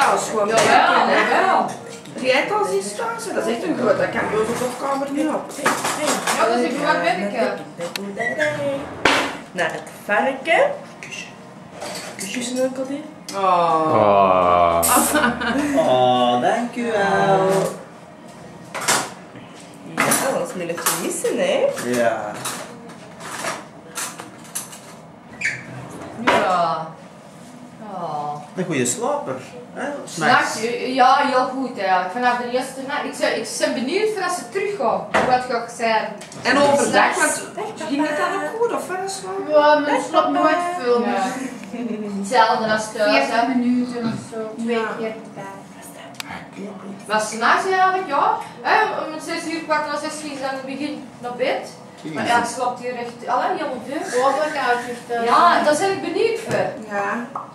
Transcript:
Dat is gewoon Ja. Rijd als die staan, dat is echt een groot, dat kan je zo kamer niet op. Ja, dat is een groot werken. Naar het varken. Kusjes en onkel die. Oh. Oh, dank u wel. Ja, dat is moeilijk te missen, hè? Ja. Ja. Oh. Een goede slaper. Hè? S'nachts, ja, heel goed eigenlijk. Vanaf de eerste nacht. Ik ben benieuwd voor als ze teruggaan. Wat ga ik zeggen? En overdag, want ging het dan ook goed of wat? Ja, men slaapt nooit veel. Ja. Hetzelfde als thuis. 40 minuten of zo, 2 keer per dag. Maar s'nachts eigenlijk, ja. Om 6 uur, kwart na 6 ging ze dan begin naar bed. Maar ja, ik slaapt hier echt heel veel. Overkoud is dat. Ja, daar ben ik benieuwd voor. Ja.